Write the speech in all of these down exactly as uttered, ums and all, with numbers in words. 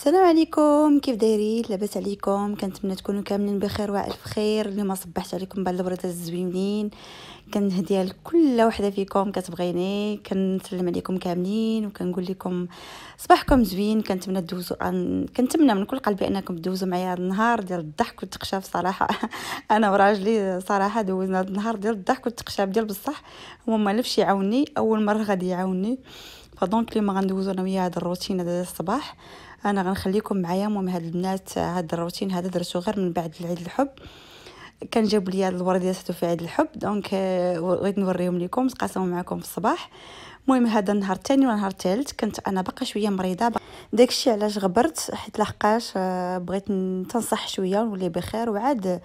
السلام عليكم، كيف دايرين؟ لاباس عليكم؟ كنتمنى تكونوا كاملين بخير والف خير. اليوم صبحت عليكم بعض البريدات الزوينين، كنهديها لكل وحده فيكم كتبغيني. كنسلم عليكم كاملين وكنقول لكم صباحكم زوين. كنتمنى تدوزوا أن... كنتمنى من كل قلبي انكم تدوزوا معايا هذا النهار ديال الضحك والتقشاف. صراحه انا وراجلي صراحه دوزنا هذا النهار ديال الضحك والتقشاف ديال بصح. هو ما لفش يعاوني، اول مره غادي يعاوني. فدونك اليوم غندوزو انا وياه هذا الروتين هذا ديال الصباح. انا غنخليكم معايا. المهم هاد البنات هذا الروتين هذا درتو غير من بعد العيد الحب. كان جابوا لي هاد الورديات في عيد الحب، دونك بغيت نوريهم لكم نتقاسموا معكم في الصباح. المهم هذا النهار الثاني والنهار الثالث كنت انا باقا شويه مريضه، داكشي علاش غبرت حيت لحقاش بغيت تنصح شويه ونولي بخير وعاد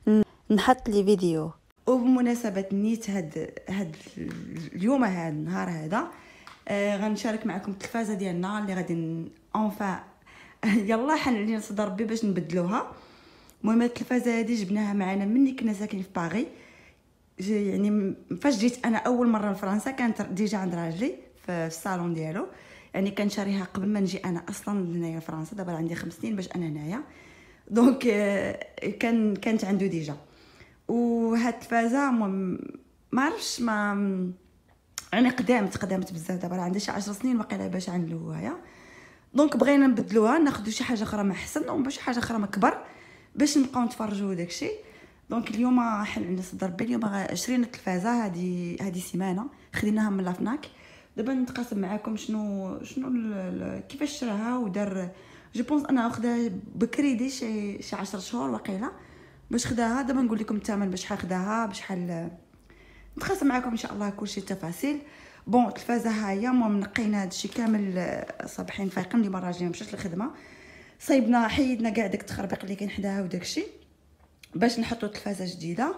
نحط لي فيديو. وبمناسبه نيت هاد هاد اليوم هذا النهار هذا آه غنشارك معكم التلفازه ديالنا اللي غادي اونفا يلا حن علينا صدر ربي باش نبدلوها. المهم التلفازه هذه جبناها معنا مني كنا ساكنين في باغي. يعني فاش جيت انا اول مره لفرنسا كانت ديجا عند راجلي في الصالون ديالو، يعني كان شاريها قبل ما نجي انا اصلا لهنايا لفرنسا. دابا عندي خمس سنين باش انا هنايا، دونك آه كان كانت عنده ديجا. وهاد التلفازه ما عرفش ما يعني قدامت قدامت بزاف. دابا عندها شي عشر سنين واقيلا باش عنلوها. دونك بغينا نبدلوها ناخذ شي حاجه اخرى ما احسن او شي حاجه اخرى ما كبر باش نبقاو نتفرجوا داكشي. دونك اليوم حل عندنا صدر ربي اليوم شرينا التلفازه هذه هذه سيمانه خديناها من لافناك. دابا نتقاسم معكم شنو شنو كيفاش شراها ودار. جو بونس انا واخدها بكريدي شي شي عشرة شهور واقيلا باش خداها. دابا نقول لكم الثمن باش شحال خداها بشحال نتقاسم معكم ان شاء الله كلشي التفاصيل. بون التلفازه ها هي المهم نقينا هادشي كامل صباحين فايقين ديما راجلين مشات للخدمه، صايبنا حيدنا كاع داك التخربيق اللي كاين حداها وداكشي باش نحطوا تلفازه جديده.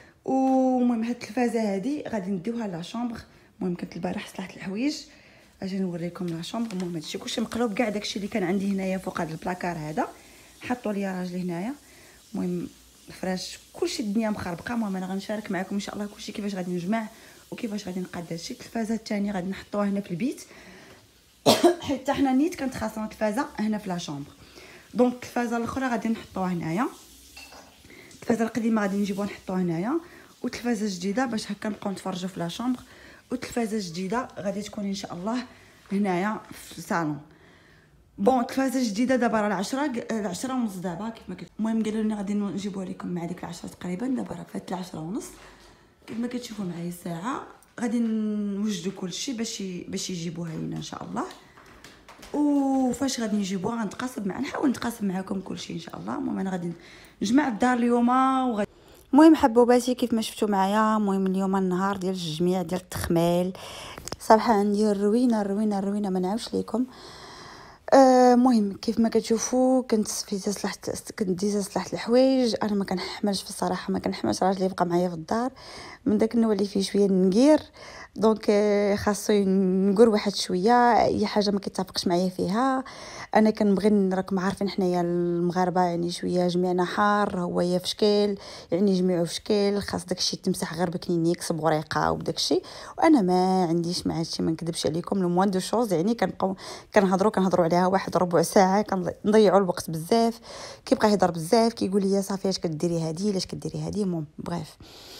ومهم هاد التلفازه هادي غادي نديوها لا شومبر. المهم كنت البارح صلحت الحوايج اجي نوريكم لا شومبر. المهم هادشي كلشي مقلوب كاع داكشي اللي كان عندي هنايا فوق هذا البلاكار هذا حطوا لي راجلي هنايا. المهم الفراش كلشي الدنيا مخربقه. المهم انا غنشارك معكم ان شاء الله كلشي كيفاش غادي نجمع وكيفاش غادي نقاد هادشي. التلفازه الثانيه غادي نحطوها هنا في البيت حيت حنا نيت كانت خاصنا التلفازه هنا في لا شومبر. دونك التلفازه الاخرى غادي نحطوها هنايا، التلفازه القديمه غادي نجيبوها نحطوها هنايا، والتلفازه الجديده باش هكا نبقاو نتفرجوا في لا شومبر. والتلفازه الجديده غادي تكون ان شاء الله هنايا في الصالون. بون التلفازه الجديده دابا راه العشرة العشرة ونص دابا كيف ما كنت. المهم قالوا لنا غادي نجيبوها لكم مع ديك العشرة تقريبا. دابا راه فات العشرة ونص كيف ما كتشوفوا معايا الساعه. غادي نوجدوا كلشي باش باش يجيبوها لينا ان شاء الله. وفاش غادي نجيبوها غنتقاسم مع نحاول نتقاسم معكم كلشي ان شاء الله. المهم انا غادي نجمع الدار اليوم وغادي المهم حبوباتي كيف ما شفتوا معايا. المهم اليوم النهار ديال الجميع ديال التخمال. صراحه عندي الروينه الروينه الروينه ما نعاوش لكم. المهم آه كيف ما كتشوفوا كنت فيتا صلحت كنت ديزا صلحت الحوايج. انا ما كنحملش في الصراحه، ما كنحملش راجلي يبقى معايا في الدار من داك النوع اللي فيه شويه نقير. دونك آه خاصو نقر واحد شويه اي حاجه ما كيتفقش معايا فيها. انا كنبغي راكم عارفين حنايا المغاربه يعني شويه جميعنا حار هو يا فشكل يعني جميعو فشكل خاص داكشي تمسح غير بكنينيك صبوريقه وداكشي. وانا ما عنديش مع هادشي ما نكذبش عليكم. لو موان دو شوز يعني كنبقاو كنهضروا كنهضروا عليها واحد ربع ساعه كنضيعوا الوقت بزاف. كيبقى يهضر بزاف كيقول لي صافي اش كديري هادي لاش كديري هادي. المهم بغيف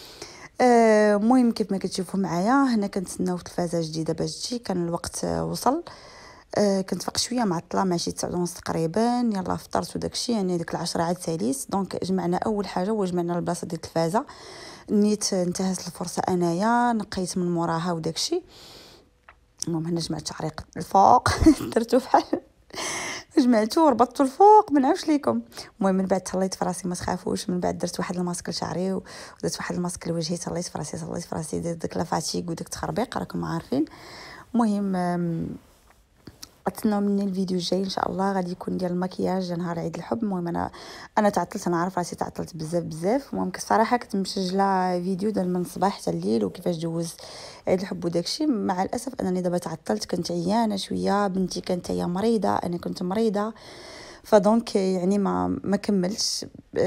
المهم آه كيف ما كتشوفوا معايا هنا كنتسناو تلفازه جديده باش تجي. كان الوقت آه وصل. آه كنت فاق شويه معطله ماشي تسعة ونص تقريبا. يلا فطرت وداكشي يعني ديك العشرة عاد ساليس. دونك جمعنا اول حاجه وجمعنا البلاصه ديال التلفازه. نيت انتهزت الفرصه انايا نقيت من موراها وداكشي. المهم هنا جمعت تعريق الفوق درتو بحال جمعتو وربطتو الفوق ما نعاوش ليكم. المهم من بعد تهليت في راسي ما تخافوش. من بعد درت واحد الماسك لشعري ودرت واحد الماسك لوجهي. تهليت في راسي تهليت في راسي درت داك لافاتيك وداك التخربيق راكم عارفين. المهم اتسناو مني الفيديو الجاي ان شاء الله غادي يكون ديال المكياج نهار عيد الحب. المهم انا انا تعطلت انا عارف راسي تعطلت بزاف بزاف. المهم الصراحه كنت مسجله فيديو ديال من الصباح حتى الليل وكيفاش دوز عيد الحب وداكشي. مع الاسف انني دابا تعطلت كنت عيانه شويه بنتي كانت هي مريضه انا كنت مريضه. فدونك يعني ما ما كملتش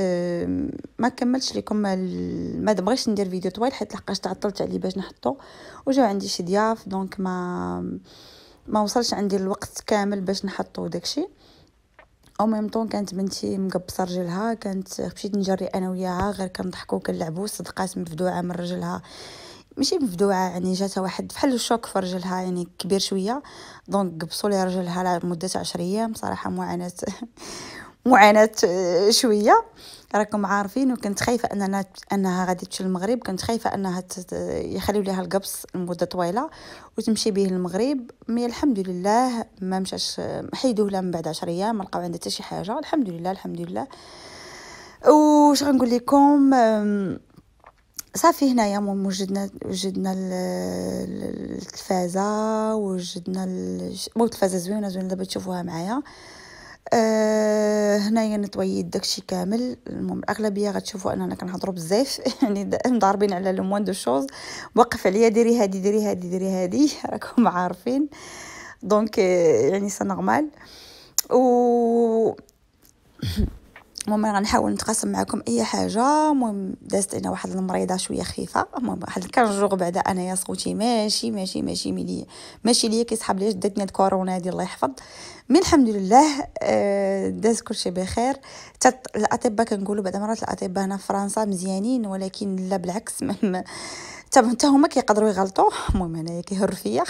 ما كملتش لكم ما بغيتش ندير فيديو طويل حيت لحقاش تعطلت عليه باش نحطو وجاو عندي شي ضياف. دونك ما ما وصلش عندي الوقت كامل باش نحطو داكشي. او ميم طون كانت بنتي مقبصه رجلها، كانت مشيت نجري انا وياها غير كنضحكوا وكنلعبوا، صدقات مفدوعه من رجلها، ماشي مفدوعه يعني جاتها واحد بحال الشوك في رجلها يعني كبير شويه، دونك قبصوا لي رجلها لمده عشرة ايام. صراحه معاناه معاناه شويه راكم عارفين. وكنت خايفه اننا انها غادي تمشي للمغرب، كنت خايفه انها يخليو ليها القبص لمده طويله وتمشي به للمغرب، مي الحمد لله ما مشاش، حيدوه لها من بعد عشرة ايام ما لقاو عندها حتى شي حاجه، الحمد لله الحمد لله. واش غنقول لكم، صافي هنايا مهم وجدنا وجدنا التلفازه، وجدنا التلفازه زوينه زوينه دابا تشوفوها معايا. أه هنايا نطويت داكشي كامل. المهم الاغلبيه غتشوفوا اننا كنهضروا بزاف يعني مضاربين على لو موان دو شوز، وقف عليا ديري هادي ديري هادي ديري هادي راكم عارفين. دونك يعني سا نورمال. و المهم غنحاول نتقاسم معكم اي حاجه. المهم دازت انا واحد المريضه شويه خفيفه، المهم واحد كان جوغ بعدا انايا صوتي ماشي ماشي ماشي ملي ماشي ليا كيسحب ليا داتني هاد كورونا هادي الله يحفظ. من الحمد لله داز كلشي بخير. حتى الاطباء كنقولوا بعض المرات الاطباء هنا في فرنسا مزيانين، ولكن لا بالعكس حتى هما كيقدروا يغلطوا. المهم هنايا كيهروا فيا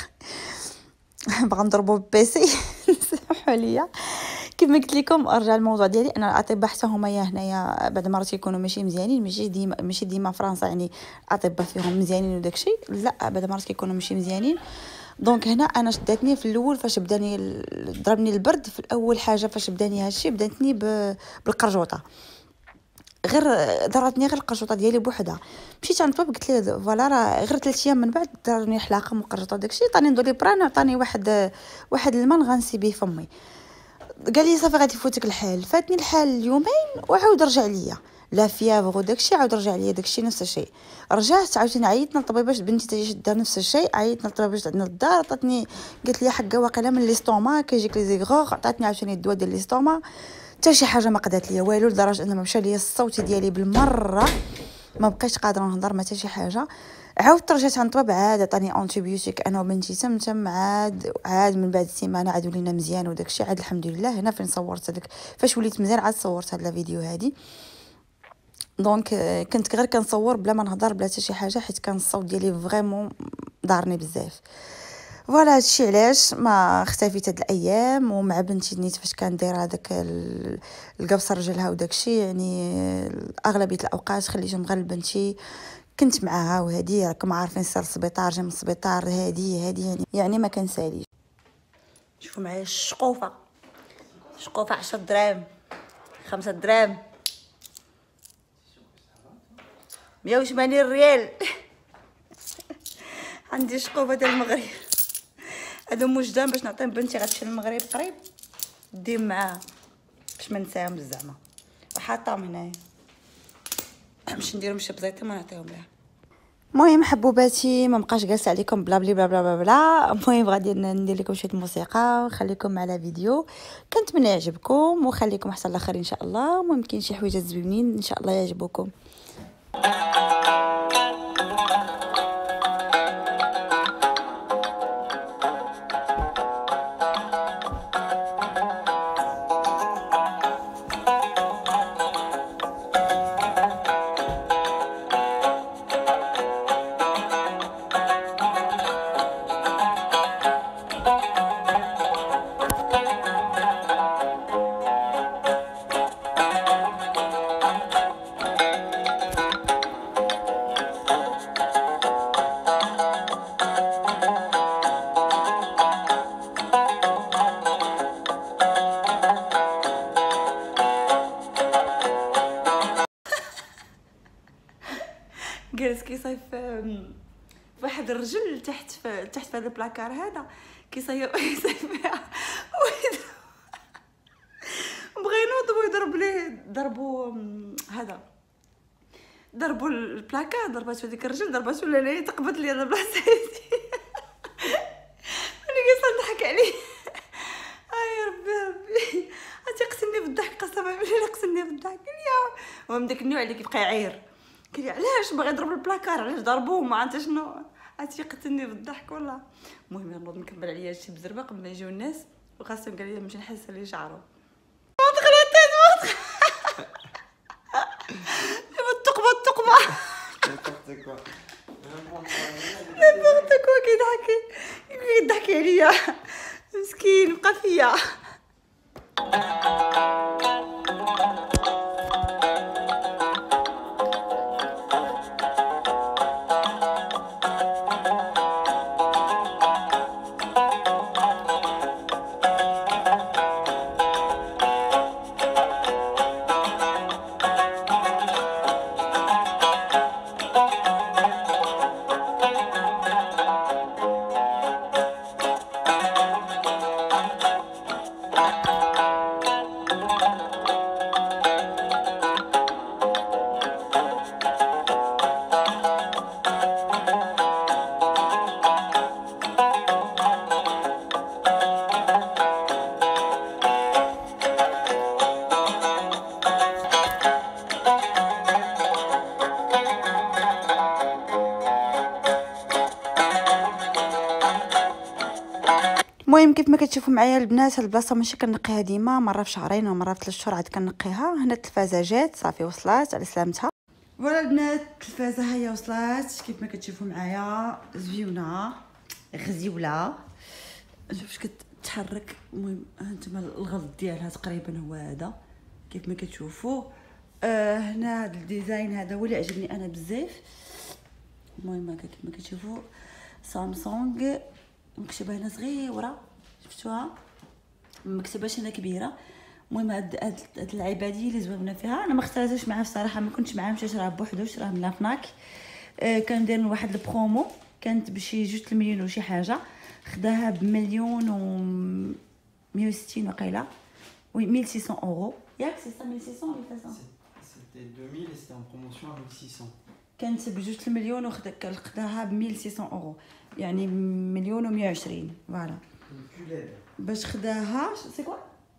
بغا نضربوا بيسي سمحوا لي. كما قلت لكم ارجع الموضوع ديالي ان الاطباء حتى هما يا هنايا بعض المرات يكونوا ماشي مزيانين، ماشي ديما ماشي ديما فرنسا يعني الاطباء فيهم مزيانين وداكشي، لا بعض المرات كيكونوا ماشي مزيانين. دونك هنا انا شداتني في الاول فاش بداني ضربني البرد في الاول حاجه فاش بداني هادشي بداتني بالقرجوطه، غير ضرتني غير القرجوطه ديالي بوحدها. مشيت عند الطبيب قلت له فوالا راه غير ثلاث ايام من بعد دارني حلاقه وقرجوطه داكشي، عطاني دوليبران وعطاني واحد واحد الماء نغنسي به فمي، قال لي صافي غادي يفوتك الحال. فاتني الحال اليومين وعاود رجع ليا لا فيافغ وداكشي، عاود رجع ليا داكشي نفس الشيء. رجعت عاوتاني عيطنا للطبيبه بنتي تجي شدا نفس الشيء، عيطنا للطبيبه عندنا للدار عطاتني قالت لي حقا واقيلا من ليستوما كيجيك لي زيغوغ، عطاتني عاوتاني الدواء ديال ليستوما حتى شي حاجه ما قدات ليا والو، لدرجه ان ما مشى ليا الصوت ديالي بالمره، ما بقيتش قادره نهضر ما حتى شي حاجه. عاودت رجعت عند الطبيب عاد عطاني انتيبيوتيك انا وبنتي تمتم، عاد عاد من بعد السيمانه عاد ولينا مزيان وداكشي عاد الحمد لله. هنا فين صورت هذاك فاش وليت مزيان عاد صورت هاد الفيديو هادي. دونك كنت غير كنصور بلا ما نهضر بلا حتى شي حاجه حيت كان الصوت ديالي فريمون ضارني بزاف. فوالا هادشي علاش ما اختفيت هاد الايام. ومع بنتي نيت فاش كان دايره هذاك القبص رجلها وداكشي يعني اغلبيه الاوقات خليتهم غير لبنتي، كنت معاها وهادي راكم عارفين سير السبيطار جا من السبيطار هادي هادي يعني يعني ما كنساليش. شوفوا معايا الشقوفه شقوفه عشرة دراهم خمسة دراهم مية وثمانين ريال عندي شقوفه ديال المغرب هادو موجدان باش نعطيهم بنتي غتمشي للمغرب قريب ديم معاها باش ما نساهم زعما، وحاطاهم هنايا باش نديرهم شي بزيطه ما نعطيهم ليها. المهم حبوباتي ما بقاش جالسه عليكم بلا بلا بلا بلا بلا. المهم غادي ندير لكم شويه موسيقى ونخليكم على فيديو، كنتمنى يعجبكم وخليكم حتى الاخر ان شاء الله. المهم كاين شي حويجات زوينين ان شاء الله يعجبوكم. جالس كيصيف واحد الرجل تحت في تحت في هذا البلاكار هذا كيصيف يصيف فيها بغا ينوض ويضرب ليه ضربوا هذا ضربوا البلاكار ضرباتو ديك الرجل ضرباتو لي تقبض لي انا بلاصتي انا جالسه نضحك عليه. اي ربي ربي عرفتي قسمني بالضحك قسما بالله قسمني بالضحك يا المهم داك النوع اللي كيبقى يعاير قال لي علاش باغي يضرب البلاكار علاش ضربوه ما عرفت شنو عرفتي قتلني بالضحك والله. المهم نوض نكمل عليا هادشي بزربه قبل ما يجيو الناس وخاصهم قال لي نمشي نحس لي شعرو التقبه التقبه نبغي كوا كيضحك كيضحك عليا مسكين بقى فيا. المهم كيف ما كتشوفوا معايا البنات، هاد البلاصه ماشي كنقيها ديما، مره في شهرين ومره في ثلاث شهور عاد كنقيها. هنا التلفازه جات صافي وصلات على سلامتها. فوالا البنات التلفازه هي وصلات كيف ما كتشوفوا معايا، زويونه غزيوله، شوف اش كتحرك. المهم هانتوما الغلط ديالها تقريبا هو هذا كيف ما كتشوفوا. آه هنا هذا الديزاين هذا هو اللي عجبني انا بزاف. المهم هكا كيف ما كتشوفوا سامسونج مكتوبه هنا صغيره، شفتوها مكتوباش هنا كبيره. المهم هاد هاد اللعيبه هادي اللي زوينه فيها، انا ما اختاريتهاش معاه الصراحه، ما كنتش معاه، مشيت راه بوحدو شراه من لافناك. آه كان دايرين واحد البرومو كانت بشي جوج المليون وشي حاجه، خداها بمليون و مية وستين وقيله وي مية وستمية اورو. ياك سي سا مية وستمية ولا فاصا سيتي deux mille et c'était en promotion à mille six cents. كانت بجوج المليون وخداها ب مية وستمية اورو، يعني مليون و مية وعشرين. فوالا باش خداها سي كوا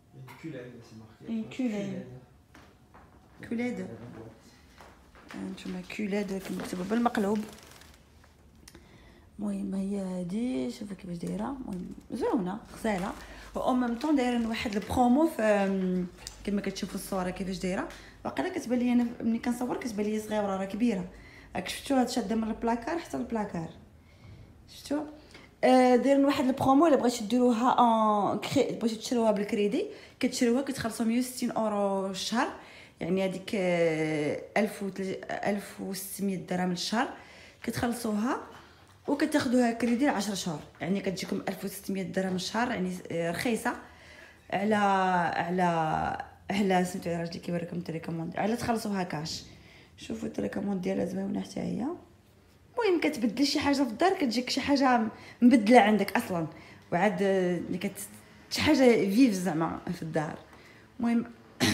اون كولاد كولاد هانتوما كولاد مكتوبه بالمقلوب. المهم هي هادي شوفوا كيفاش دايره، المهم زوينه غزاله. و ميم طون دايرين واحد البرومو في كما كتشوفوا الصوره كيفاش دايره. واقيلا كتبان لي انا ملي كنصور كتبان لي صغيره راه كبيره. راك شفتوها هاد شاده من البلاكار حتى البلاكار، شفتوا. آه دايرين واحد البرومو الا بغيتو ديروها ان كري، بغيتو تشروها بالكريدي كتشروها كتخلصوا مية وستين اورو الشهر، يعني هذيك ألف وستمية درهم الشهر كتخلصوها وكتاخذوها كريدي عشرة شهور، يعني كتجيكم ألف وستمية درهم الشهر، يعني رخيصه على على على سميتو راجلي كيوريكم التليكوموند، على تخلصوها كاش. شوفوا التليكوموند ديالها زوينه حتى هي. المهم كتبدل شي حاجه في الدار كتجيك شي حاجه مبدله عندك اصلا، وعاد اللي كت شي حاجه فيف زعما في الدار. المهم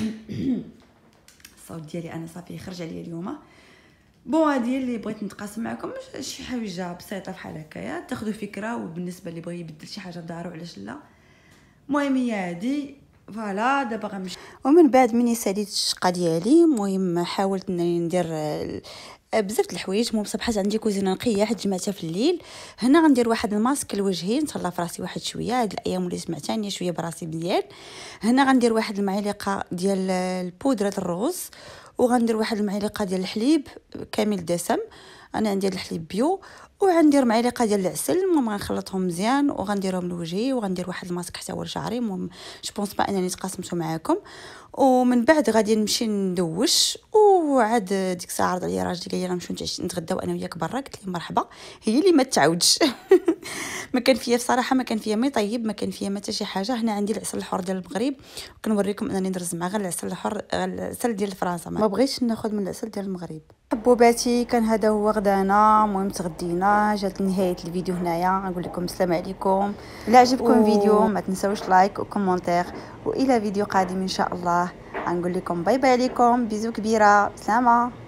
الصوت ديالي انا صافي خرج عليا اليوم. بون هادي اللي بغيت نتقاسم معكم، شي حاجه بسيطه بحال هكايا تاخذوا فكره، وبالنسبه اللي بغى يبدل شي حاجه في دارو علاش لا. المهم هي هادي فوالا. دابا غنمشي ومن بعد مني ساليت الشقه ديالي. المهم حاولت انني ندير بزاف د الحوايج. المهم صبحات عندي كوزينه نقيه حيت جمعتها في الليل. هنا غندير واحد الماسك لوجهي نتهلا في راسي واحد شويه هاد الايام اللي سمعتاني شويه براسي مزيان. هنا غندير واحد المعلقه ديال البودره الروز، وغندير واحد المعلقه ديال الحليب كامل دسم، انا عندي الحليب بيو، وغندير معلقه ديال العسل. المهم غنخلطهم مزيان وغنديرهم لوجهي، وغندير واحد الماسك حتى هو لشعري. المهم جو بونس با انني تقاسمته معاكم. ومن بعد غادي نمشي ندوش، وعاد ديك الساعه عرض عليا راجلي قال لي نمشيو نتغداو انا وياك برا. قلت لي مرحبا، هي اللي ما تعاودش. ما كان فيا بصراحه، ما كان فيا مي طيب، ما كان فيا ما حتى شي حاجه. هنا عندي العسل الحر ديال المغرب، وكنوريكم انني ندرز مع غير العسل الحر، العسل ديال فرنسا، ما بغيتش ناخذ من العسل ديال المغرب. حبوباتي كان هذا هو غدانا. المهم تغدينا، جات نهايه الفيديو هنايا. نقول لكم السلام عليكم. الا عجبكم الفيديو و... ما تنساوش لايك وكومونتير، والى فيديو قادم ان شاء الله. غنقول لكم باي باي عليكم، بيزو كبيره، سلامه.